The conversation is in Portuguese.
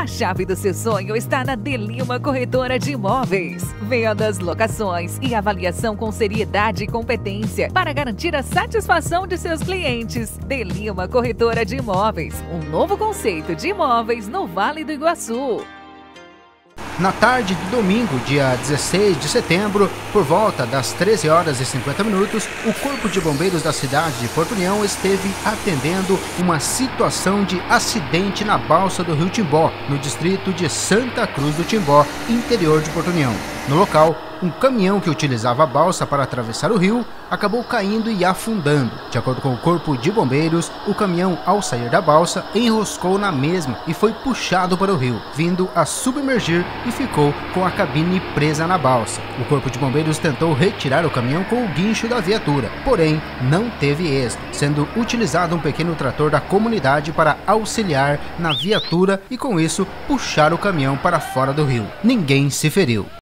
A chave do seu sonho está na Delima Corretora de Imóveis. Vendas, locações e avaliação com seriedade e competência para garantir a satisfação de seus clientes. Delima Corretora de Imóveis, um novo conceito de imóveis no Vale do Iguaçu. Na tarde de domingo, dia 16 de setembro, por volta das 13h50, o Corpo de Bombeiros da cidade de Porto União esteve atendendo uma situação de acidente na balsa do Rio Timbó, no distrito de Santa Cruz do Timbó, interior de Porto União. No local, um caminhão que utilizava a balsa para atravessar o rio acabou caindo e afundando. De acordo com o Corpo de Bombeiros, o caminhão, ao sair da balsa, enroscou na mesma e foi puxado para o rio, vindo a submergir e ficou com a cabine presa na balsa. O Corpo de Bombeiros tentou retirar o caminhão com o guincho da viatura, porém não teve êxito, sendo utilizado um pequeno trator da comunidade para auxiliar na viatura e com isso puxar o caminhão para fora do rio. Ninguém se feriu.